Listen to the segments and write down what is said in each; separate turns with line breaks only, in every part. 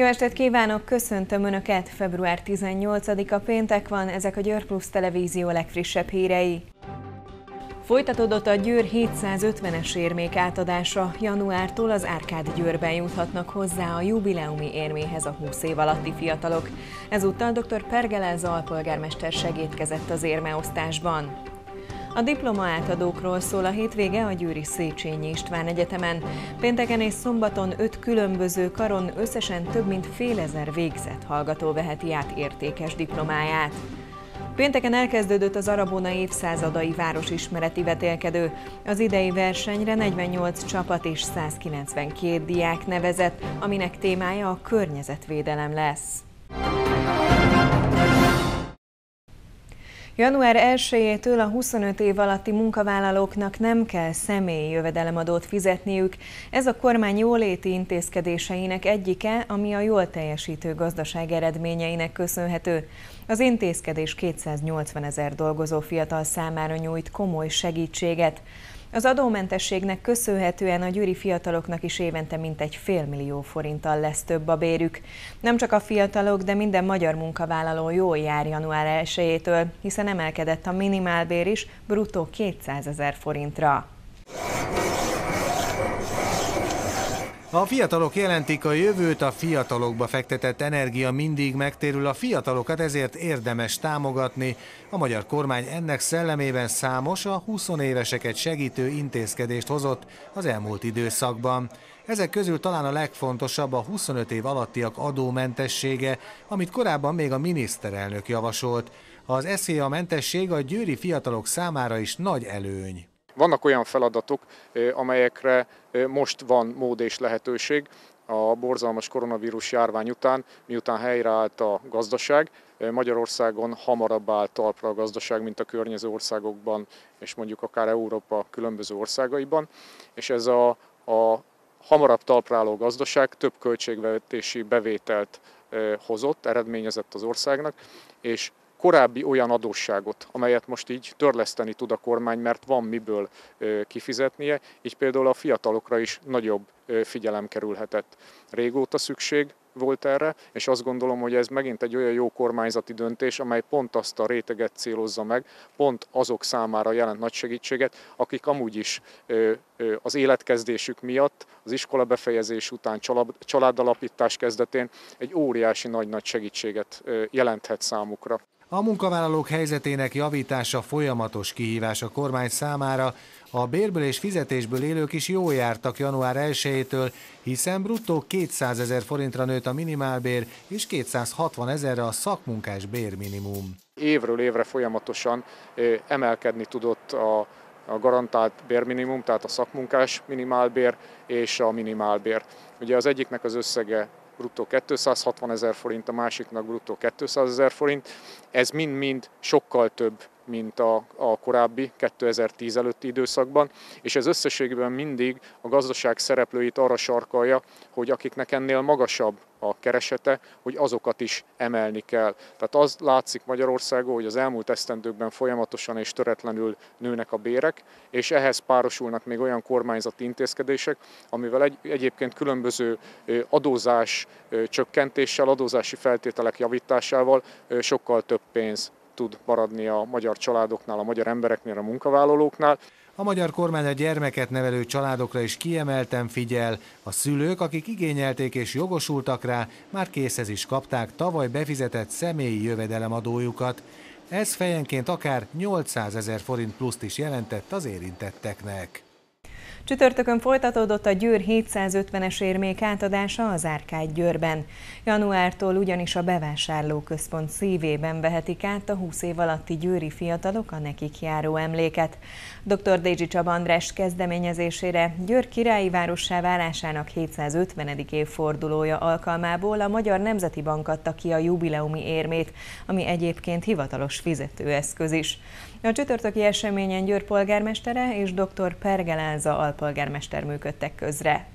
Jó estét kívánok, köszöntöm Önöket! Február 18-a péntek van, ezek a Győr Plus televízió legfrissebb hírei. Folytatódott a Győr 750-es érmék átadása. Januártól az Árkád Győrben juthatnak hozzá a jubileumi érméhez a 20 év alatti fiatalok. Ezúttal dr. Pergeleza alpolgármester segédkezett az érmeosztásban. A diplomaátadókról szól a hétvége a győri Széchenyi István Egyetemen. Pénteken és szombaton 5 különböző karon összesen több mint fél ezer végzett hallgató veheti át értékes diplomáját. Pénteken elkezdődött az Arabona évszázadai városismereti vetélkedő. Az idei versenyre 48 csapat és 192 diák nevezett, aminek témája a környezetvédelem lesz. Január 1-től a 25 év alatti munkavállalóknak nem kell személyi jövedelemadót fizetniük. Ez a kormány jóléti intézkedéseinek egyike, ami a jól teljesítő gazdaság eredményeinek köszönhető. Az intézkedés 280 000 dolgozó fiatal számára nyújt komoly segítséget. Az adómentességnek köszönhetően a győri fiataloknak is évente mintegy fél millió forinttal lesz több a bérük. Nem csak a fiatalok, de minden magyar munkavállaló jól jár január 1-től, hiszen emelkedett a minimálbér is bruttó 200 000 forintra.
A fiatalok jelentik a jövőt, a fiatalokba fektetett energia mindig megtérül, a fiatalokat ezért érdemes támogatni. A magyar kormány ennek szellemében számos, a 20 éveseket segítő intézkedést hozott az elmúlt időszakban. Ezek közül talán a legfontosabb a 25 év alattiak adómentessége, amit korábban még a miniszterelnök javasolt. Az SZIA mentesség a győri fiatalok számára is nagy előny.
Vannak olyan feladatok, amelyekre most van mód és lehetőség a borzalmas koronavírus járvány után, miután helyreállt a gazdaság. Magyarországon hamarabb állt talpra a gazdaság, mint a környező országokban, és mondjuk akár Európa különböző országaiban. És ez a hamarabb talpra álló gazdaság több költségvetési bevételt hozott, eredményezett az országnak, és korábbi olyan adósságot, amelyet most így törleszteni tud a kormány, mert van miből kifizetnie, így például a fiatalokra is nagyobb figyelem kerülhetett. Régóta szükség volt erre, és azt gondolom, hogy ez megint egy olyan jó kormányzati döntés, amely pont azt a réteget célozza meg, pont azok számára jelent nagy segítséget, akik amúgy is az életkezdésük miatt, az iskola befejezés után, családalapítás kezdetén egy óriási nagy segítséget jelenthet számukra.
A munkavállalók helyzetének javítása folyamatos kihívás a kormány számára. A bérből és fizetésből élők is jól jártak január 1-től, hiszen bruttó 200 000 forintra nőtt a minimálbér, és 260 000-re a szakmunkás bérminimum.
Évről évre folyamatosan emelkedni tudott a garantált bérminimum, tehát a szakmunkás minimálbér és a minimálbér. Ugye az egyiknek az összege bruttó 260 000 forint, a másiknak bruttó 200 000 forint. Ez mind-mind sokkal több, mint a korábbi 2010 előtti időszakban, és ez összességében mindig a gazdaság szereplőit arra sarkalja, hogy akiknek ennél magasabb a keresete, hogy azokat is emelni kell. Tehát az látszik Magyarországon, hogy az elmúlt esztendőkben folyamatosan és töretlenül nőnek a bérek, és ehhez párosulnak még olyan kormányzati intézkedések, amivel egyébként különböző adózás csökkentéssel, adózási feltételek javításával sokkal több pénz tud maradni a magyar családoknál, a magyar embereknél, a munkavállalóknál.
A magyar kormány a gyermeket nevelő családokra is kiemelten figyel. A szülők, akik igényelték és jogosultak rá, már készhez is kapták tavaly befizetett személyi jövedelemadójukat. Ez fejenként akár 800 000 forint pluszt is jelentett az érintetteknek.
Csütörtökön folytatódott a Győr 750-es érmék átadása az Árkád Győrben. Januártól ugyanis a bevásárlóközpont szívében vehetik át a 20 év alatti győri fiatalok a nekik járó emléket. Dr. Dézsi Csaba András kezdeményezésére Győr királyi várossá válásának 750. évfordulója alkalmából a Magyar Nemzeti Bank adta ki a jubileumi érmét, ami egyébként hivatalos fizetőeszköz is. A csütörtöki eseményen Győr polgármestere és dr. Pergeleza alpolgármester működtek közre.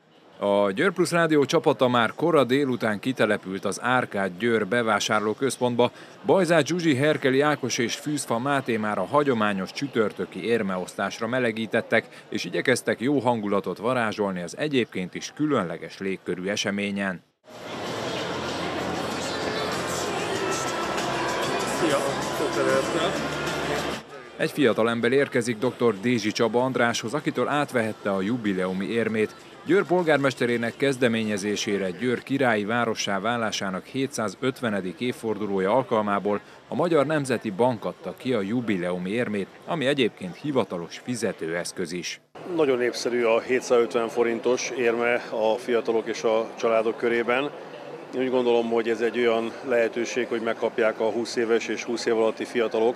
A Győr Plus Rádió csapata már kora délután kitelepült az Árkád Győr bevásárlóközpontba. Bajzács Zsuzsi, Herkeli Ákos és Fűzfa Máté már a hagyományos csütörtöki érmeosztásra melegítettek, és igyekeztek jó hangulatot varázsolni az egyébként is különleges légkörű eseményen. Egy fiatalember érkezik dr. Dézsi Csaba Andráshoz, akitől átvehette a jubileumi érmét. Győr polgármesterének kezdeményezésére Győr királyi várossá válásának 750. évfordulója alkalmából a Magyar Nemzeti Bank adta ki a jubileumi érmét, ami egyébként hivatalos fizetőeszköz is.
Nagyon népszerű a 750 forintos érme a fiatalok és a családok körében. Én úgy gondolom, hogy ez egy olyan lehetőség, hogy megkapják a 20 éves és 20 év alatti fiatalok,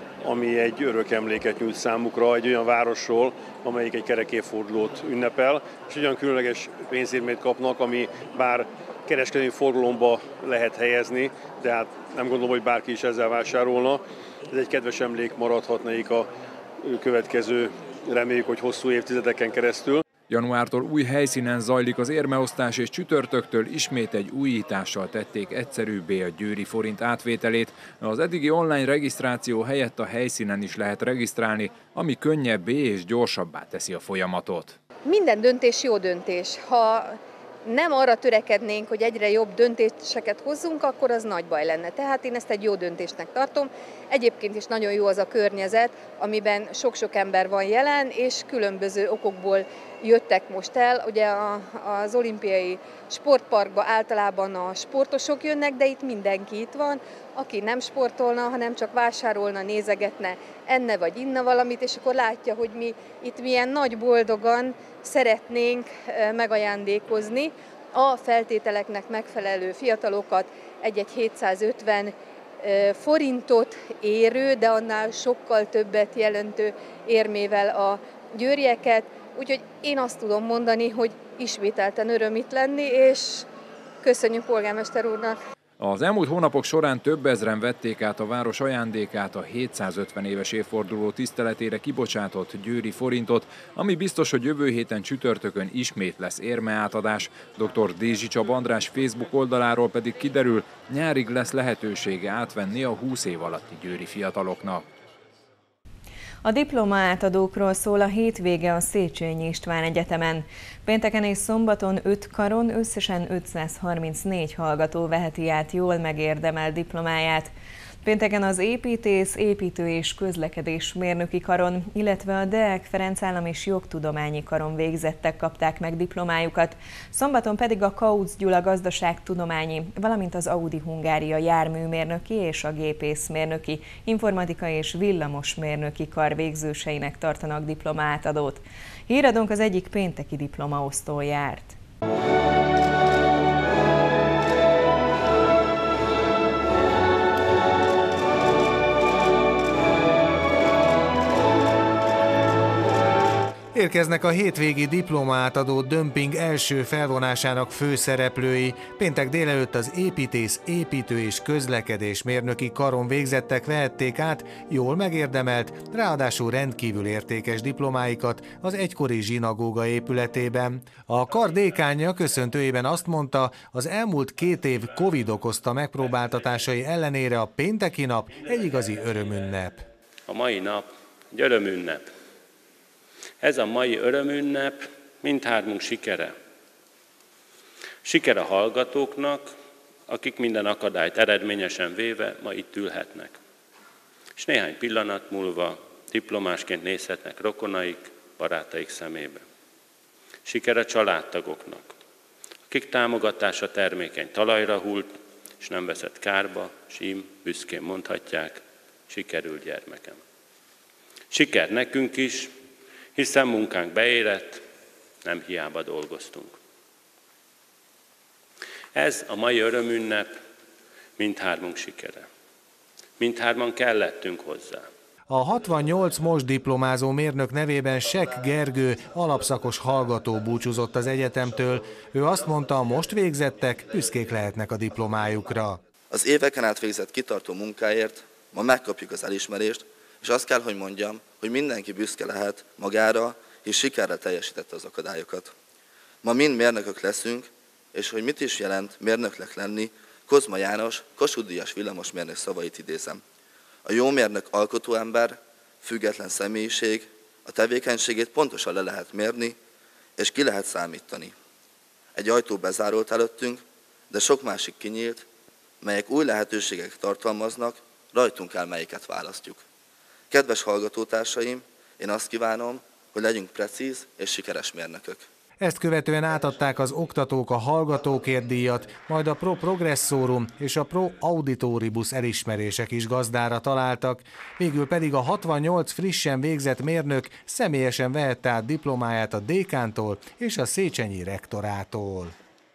ami egy örök emléket nyújt számukra egy olyan városról, amelyik egy kerek évfordulót ünnepel, és egy olyan különleges pénzérmét kapnak, ami bár kereskedelmi forgalomba lehet helyezni, de hát nem gondolom, hogy bárki is ezzel vásárolna. Ez egy kedves emlék maradhat nekik a következő, reméljük, hogy hosszú évtizedeken keresztül.
Januártól új helyszínen zajlik az érmeosztás, és csütörtöktől ismét egy újítással tették egyszerűbbé a győri forint átvételét. Az eddigi online regisztráció helyett a helyszínen is lehet regisztrálni, ami könnyebbé és gyorsabbá teszi a folyamatot.
Minden döntés jó döntés. Ha nem arra törekednénk, hogy egyre jobb döntéseket hozzunk, akkor az nagy baj lenne. Tehát én ezt egy jó döntésnek tartom. Egyébként is nagyon jó az a környezet, amiben sok-sok ember van jelen, és különböző okokból jöttek most el. Ugye az olimpiai sportparkba általában a sportosok jönnek, de itt mindenki itt van, aki nem sportolna, hanem csak vásárolna, nézegetne, enne vagy inna valamit, és akkor látja, hogy mi itt milyen nagy boldogan szeretnénk megajándékozni a feltételeknek megfelelő fiatalokat egy-egy 750 forintot érő, de annál sokkal többet jelentő érmével a győrieket. Úgyhogy én azt tudom mondani, hogy ismételten öröm itt lenni, és köszönjük polgármester úrnak.
Az elmúlt hónapok során több ezren vették át a város ajándékát, a 750 éves évforduló tiszteletére kibocsátott győri forintot, ami biztos, hogy jövő héten csütörtökön ismét lesz érmeátadás. Dr. Dézsi Csaba András Facebook oldaláról pedig kiderül, nyárig lesz lehetősége átvenni a 20 év alatti győri fiataloknak.
A diplomaátadókról szól a hétvége a Széchenyi István Egyetemen. Pénteken és szombaton 5 karon összesen 534 hallgató veheti át jól megérdemelt diplomáját. Pénteken az építész, építő és közlekedésmérnöki karon, illetve a Deák Ferenc Állam és Jogtudományi Karon végzettek kapták meg diplomájukat, szombaton pedig a Kauc Gyula gazdaságtudományi, valamint az Audi Hungária járműmérnöki és a gépészmérnöki, informatika és villamosmérnöki kar végzőseinek tartanak diplomaátadót. Híradónk az egyik pénteki diplomaosztón járt.
Érkeznek a hétvégi diplomaátadó dömping első felvonásának főszereplői. Péntek délelőtt az építész, építő és közlekedésmérnöki karon végzettek vehették át jól megérdemelt, ráadásul rendkívül értékes diplomáikat az egykori zsinagóga épületében. A kar dékánja köszöntőjében azt mondta, az elmúlt 2 év Covid okozta megpróbáltatásai ellenére a pénteki nap egy igazi örömünnep.
A mai nap egy örömünnep. Ez a mai örömünnep mindhármunk sikere. Siker a hallgatóknak, akik minden akadályt eredményesen véve ma itt ülhetnek. És néhány pillanat múlva diplomásként nézhetnek rokonaik, barátaik szemébe. Siker a családtagoknak, akik támogatása termékeny talajra hult, és nem veszett kárba, s ím büszkén mondhatják, sikerült gyermekem. Siker nekünk is, hiszen munkánk beérett, nem hiába dolgoztunk. Ez a mai örömünnep mindhármunk sikere. Mindhárman kellettünk hozzá.
A 68 most diplomázó mérnök nevében Sek Gergő alapszakos hallgató búcsúzott az egyetemtől. Ő azt mondta, most végzettek, büszkék lehetnek a diplomájukra.
Az éveken át végzett kitartó munkáért ma megkapjuk az elismerést, és azt kell, hogy mondjam, hogy mindenki büszke lehet magára, és sikerrel teljesítette az akadályokat. Ma mind mérnökök leszünk, és hogy mit is jelent mérnöknek lenni, Kozma János, Kossuth-díjas villamosmérnök szavait idézem. A jó mérnök alkotóember, független személyiség, a tevékenységét pontosan le lehet mérni, és ki lehet számítani. Egy ajtó bezárult előttünk, de sok másik kinyílt, melyek új lehetőségek tartalmaznak, rajtunk áll, melyiket választjuk. Kedves hallgatótársaim, én azt kívánom, hogy legyünk precíz és sikeres mérnökök.
Ezt követően átadták az oktatók a hallgatókért díjat, majd a Pro Progressorum és a Pro Auditoribus elismerések is gazdára találtak, végül pedig a 68 frissen végzett mérnök személyesen vehette át diplomáját a dékántól és a széchenyi rektorától.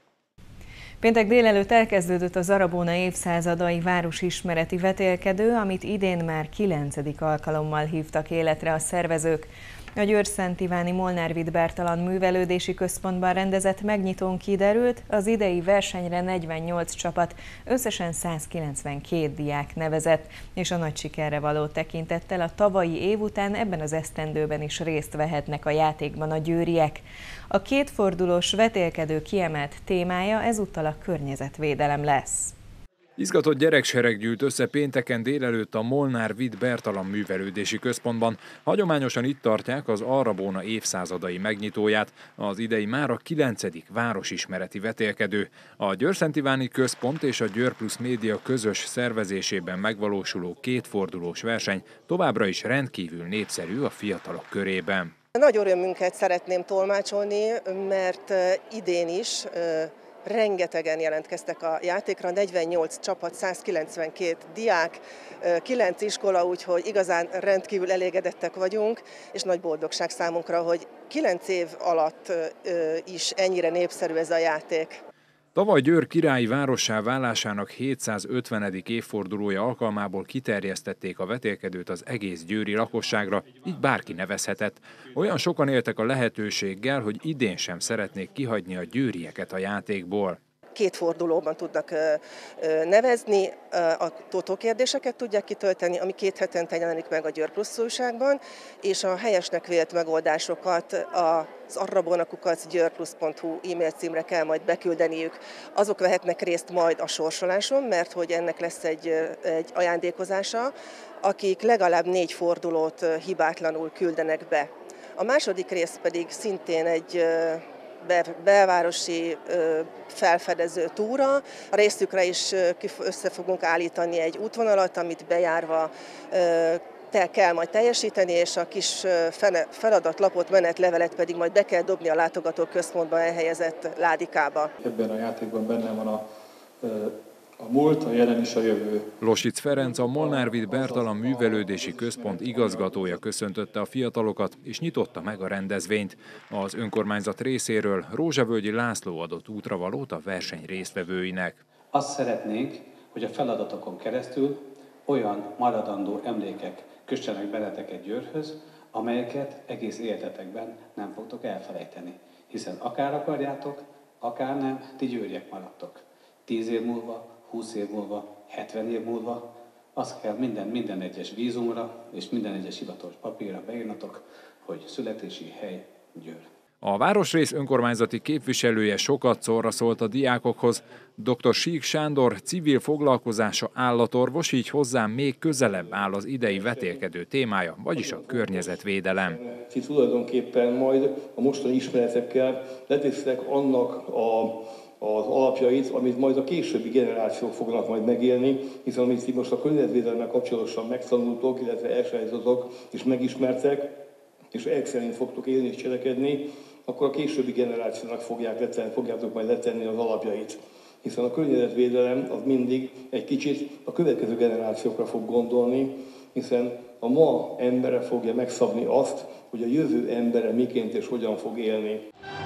Péntek délelőtt elkezdődött az Arabóna évszázadai városismereti vetélkedő, amit idén már 9. alkalommal hívtak életre a szervezők. A Győr-Szent Iváni Molnár Vitt Bertalan Művelődési Központban rendezett megnyitón kiderült, az idei versenyre 48 csapat, összesen 192 diák nevezett, és a nagy sikerre való tekintettel a tavalyi év után ebben az esztendőben is részt vehetnek a játékban a győriek. A kétfordulós vetélkedő kiemelt témája ezúttal a környezetvédelem lesz.
Izgatott gyereksereg gyűlt össze pénteken délelőtt a Molnár Vitt Bertalan Művelődési Központban. Hagyományosan itt tartják az Arabóna évszázadai megnyitóját, az idei már a 9. városismereti vetélkedő. A Győr-Szent Iváni Központ és a Győr Plusz Média közös szervezésében megvalósuló kétfordulós verseny továbbra is rendkívül népszerű a fiatalok körében.
Nagy örömünket szeretném tolmácsolni, mert idén is rengetegen jelentkeztek a játékra, 48 csapat, 192 diák, 9 iskola, úgyhogy igazán rendkívül elégedettek vagyunk, és nagy boldogság számunkra, hogy 9 év alatt is ennyire népszerű ez a játék.
Tavaly Győr királyi várossá válásának 750. évfordulója alkalmából kiterjesztették a vetélkedőt az egész győri lakosságra, így bárki nevezhetett. Olyan sokan éltek a lehetőséggel, hogy idén sem szeretnék kihagyni a győrieket a játékból.
Két fordulóban tudnak nevezni, a tótókérdéseket tudják kitölteni, ami 2 hetente jelenik meg a Győr Plusz újságban, és a helyesnek vélt megoldásokat az arrabona@győrplusz.hu e-mail címre kell majd beküldeniük. Azok vehetnek részt majd a sorsoláson, mert hogy ennek lesz egy ajándékozása, akik legalább 4 fordulót hibátlanul küldenek be. A második rész pedig szintén egy belvárosi felfedező túra. A részükre is össze fogunk állítani egy útvonalat, amit bejárva kell majd teljesíteni, és a kis feladatlapot, menetlevelet pedig majd be kell dobni a látogatóközpontban elhelyezett ládikába.
Ebben a játékban benne van a múlt, a jelen és a jövő.
Losic Ferenc, a Molnár Vitt Bertalan Művelődési Központ igazgatója köszöntötte a fiatalokat és nyitotta meg a rendezvényt. Az önkormányzat részéről Rózsavölgyi László adott útravalót a verseny résztvevőinek.
Azt szeretnénk, hogy a feladatokon keresztül olyan maradandó emlékek kössenek benneteket Győrhöz, amelyeket egész életetekben nem fogtok elfelejteni. Hiszen akár akarjátok, akár nem, ti győriek maradtok. 10 év múlva, 20 év múlva, 70 év múlva, azt kell minden egyes vízumra és minden egyes hivatalos papírra beírnatok, hogy születési hely Győr.
A városrész önkormányzati képviselője sokat szorra szólt a diákokhoz. Dr. Sík Sándor civil foglalkozása állatorvos, így hozzám még közelebb áll az idei vetélkedő témája, vagyis a környezetvédelem.
Ti tulajdonképpen majd a mostani ismeretekkel letesztek annak az alapjait, amit majd a későbbi generációk fognak majd megélni, hiszen amit ti most a környezetvédelemmel kapcsolatosan megtanultok, illetve elsajátotok és megismertek, és ezek szerint fogtok élni és cselekedni, akkor a későbbi generációnak fogjátok majd letenni az alapjait. Hiszen a környezetvédelem az mindig egy kicsit a következő generációkra fog gondolni, hiszen a ma embere fogja megszabni azt, hogy a jövő embere miként és hogyan fog élni.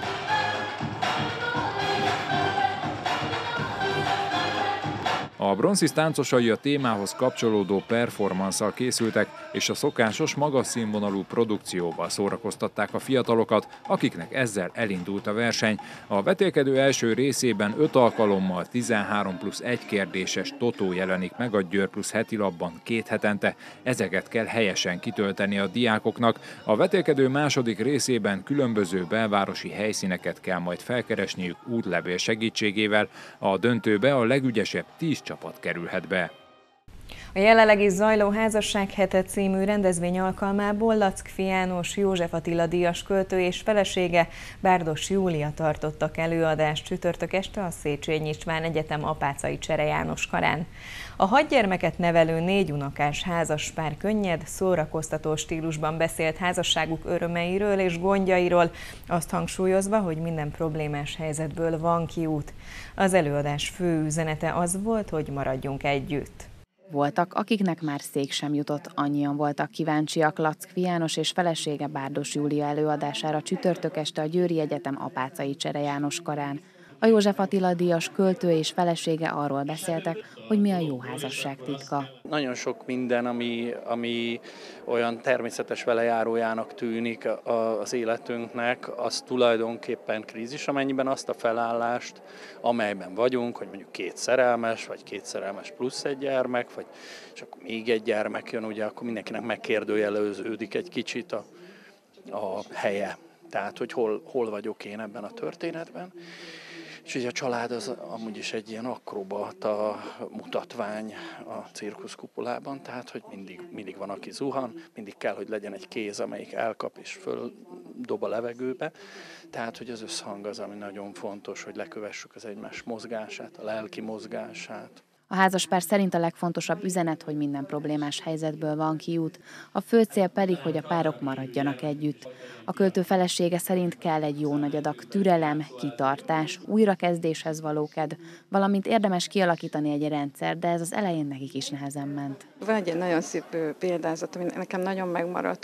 A Bronzis táncosai a témához kapcsolódó performansszal készültek, és a szokásos, magas színvonalú produkcióval szórakoztatták a fiatalokat, akiknek ezzel elindult a verseny. A vetélkedő első részében 5 alkalommal 13+1 kérdéses totó jelenik meg a Győr Plusz heti lapban 2 hetente. Ezeket kell helyesen kitölteni a diákoknak. A vetélkedő második részében különböző belvárosi helyszíneket kell majd felkeresniük útlevél segítségével. A döntőbe a legügyesebb 10 csapat kerülhet be.
A A jelenleg is zajló Házasság hete című rendezvény alkalmából Lackfi János József Attila díjas költő és felesége, Bárdos Júlia tartottak előadást csütörtök este a Széchenyi István Egyetem Apáczai Csere János karán. A 6 gyermeket nevelő 4 unokás házaspár könnyed, szórakoztató stílusban beszélt házasságuk örömeiről és gondjairól, azt hangsúlyozva, hogy minden problémás helyzetből van kiút. Az előadás fő üzenete az volt, hogy maradjunk együtt.
Voltak, akiknek már szék sem jutott, annyian voltak kíváncsiak Lackfi János és felesége Bárdos Júlia előadására csütörtök este a Győri Egyetem Apáczai Csere János karán. A József Attila díjas költő és felesége arról beszéltek, hogy mi a jó házasság titka.
Nagyon sok minden, ami olyan természetes velejárójának tűnik az életünknek, az tulajdonképpen krízis, amennyiben azt a felállást, amelyben vagyunk, hogy mondjuk 2 szerelmes, vagy 2 szerelmes plusz egy gyermek, vagy csak még egy gyermek jön, ugye akkor mindenkinek megkérdőjeleződik egy kicsit a helye. Tehát, hogy hol vagyok én ebben a történetben. És ugye a család az amúgy is egy ilyen akrobata mutatvány a cirkuszkupolában, tehát hogy mindig van, aki zuhan, mindig kell, hogy legyen egy kéz, amelyik elkap és földob a levegőbe. Tehát, hogy az összhang az, ami nagyon fontos, hogy lekövessük az egymás mozgását, a lelki mozgását.
A házaspár szerint a legfontosabb üzenet, hogy minden problémás helyzetből van kiút, a fő cél pedig, hogy a párok maradjanak együtt. A költő felesége szerint kell egy jó nagy adag türelem, kitartás, újrakezdéshez való kedv, valamint érdemes kialakítani egy rendszer, de ez az elején nekik is nehezen ment.
Van egy nagyon szép példázat, ami nekem nagyon megmaradt,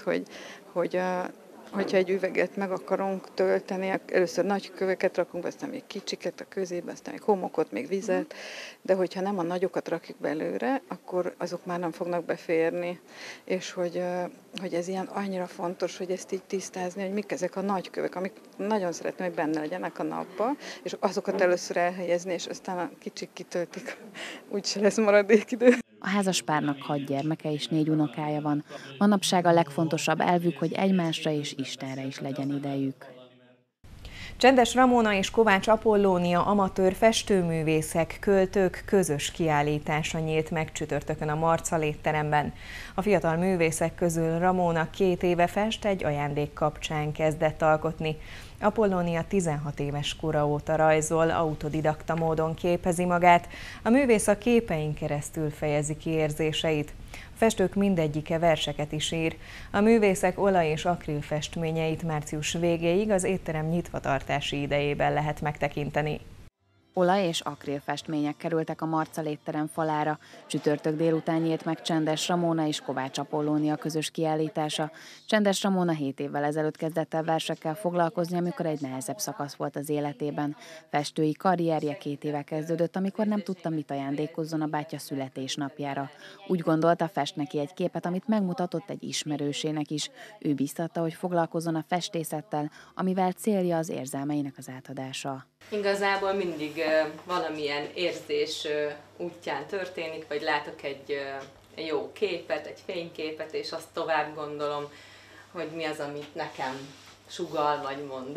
hogyha egy üveget meg akarunk tölteni, először nagy köveket rakunk be, aztán még kicsiket a közébe, aztán még homokot, még vizet, de hogyha nem a nagyokat rakjuk belőle, akkor azok már nem fognak beférni. És hogy ez ilyen annyira fontos, hogy ezt így tisztázni, hogy mik ezek a nagy kövek, amik nagyon szeretném, hogy benne legyenek a napba, és azokat először elhelyezni, és aztán a kicsik kitöltik, úgyse lesz maradék idő.
A házaspárnak 6 gyermeke és 4 unokája van. Manapság a legfontosabb elvük, hogy egymásra és Istenre is legyen idejük.
Csendes Ramona és Kovács Apollónia amatőr festőművészek, költők közös kiállítása nyílt meg csütörtökön a Marccal étteremben. A fiatal művészek közül Ramona 2 éve fest, egy ajándék kapcsán kezdett alkotni. Apollónia 16 éves kora óta rajzol, autodidakta módon képezi magát. A művész a képein keresztül fejezi ki érzéseit. A festők mindegyike verseket is ír. A művészek olaj- és akrilfestményeit március végéig az étterem nyitvatartási idejében lehet megtekinteni.
Olaj- és akrilfestmények kerültek a Marccal étterem falára. Csütörtök délután nyílt meg Csendes Ramona és Kovács Apollónia közös kiállítása. Csendes Ramona 7 évvel ezelőtt kezdett el versekkel foglalkozni, amikor egy nehezebb szakasz volt az életében. Festői karrierje 2 éve kezdődött, amikor nem tudta, mit ajándékozzon a bátyja születésnapjára. Úgy gondolta, fest neki egy képet, amit megmutatott egy ismerősének is. Ő biztatta, hogy foglalkozzon a festészettel, amivel célja az érzelmeinek az átadása.
Igazából mindig valamilyen érzés útján történik, vagy látok egy jó képet, egy fényképet, és azt tovább gondolom, hogy mi az, amit nekem sugall, vagy mond.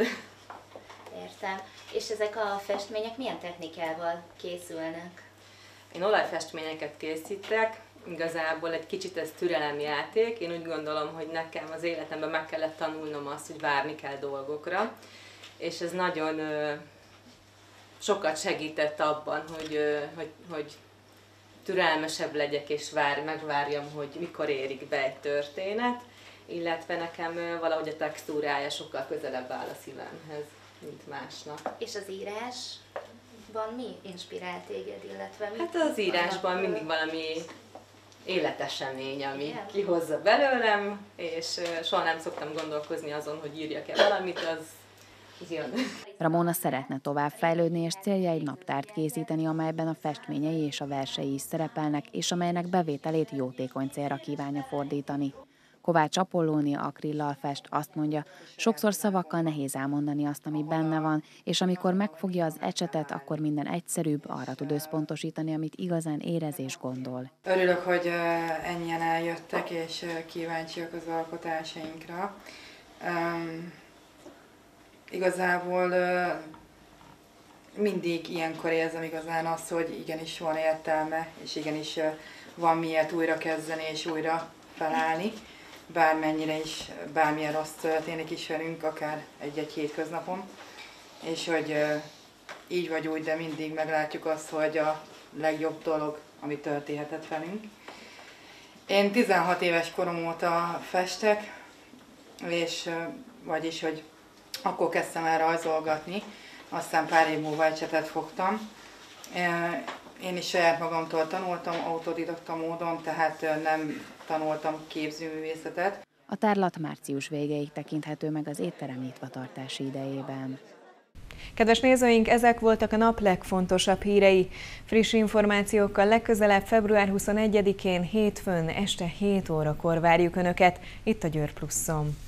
Értem. És ezek a festmények milyen technikával készülnek?
Én olajfestményeket készítek, igazából egy kicsit ez türelemjáték. Én úgy gondolom, hogy nekem az életemben meg kellett tanulnom azt, hogy várni kell dolgokra, és ez nagyon sokat segített abban, hogy türelmesebb legyek és megvárjam, hogy mikor érik be egy történet, illetve nekem valahogy a textúrája sokkal közelebb áll a szívemhez, mint másnak.
És az írásban mi inspirál téged, illetve mi?
Hát az írásban mindig valami életesemény, ami kihozza belőlem, és soha nem szoktam gondolkozni azon, hogy írjak-e valamit, az jön.
Ramona szeretne tovább fejlődni, és célja egy naptárt készíteni, amelyben a festményei és a versei is szerepelnek, és amelynek bevételét jótékony célra kívánja fordítani. Kovács Apollónia akrillal fest, azt mondja, sokszor szavakkal nehéz elmondani azt, ami benne van, és amikor megfogja az ecsetet, akkor minden egyszerűbb, arra tud összpontosítani, amit igazán érez és gondol.
Örülök, hogy ennyien eljöttek, és kíváncsiak az alkotásainkra. Igazából mindig ilyenkor érzem igazán azt, hogy igenis van értelme, és igenis van miért újra kezdeni és újra felállni, bármennyire is, bármilyen rossz történik is velünk, akár egy-egy hétköznapon, és hogy így vagy úgy, de mindig meglátjuk azt, hogy a legjobb dolog, ami történhetett velünk. Én 16 éves korom óta festek, és vagyis, hogy akkor kezdtem el rajzolgatni, aztán pár év múlva ecsetet fogtam. Én is saját magamtól tanultam, autodidakta módon, tehát nem tanultam képzőművészetet.
A tárlat március végéig tekinthető meg az étterem nyitvatartási idejében.
Kedves nézőink, ezek voltak a nap legfontosabb hírei. Friss információkkal legközelebb február 21-én hétfőn este 7 órakor várjuk Önöket itt a Győr Pluszon.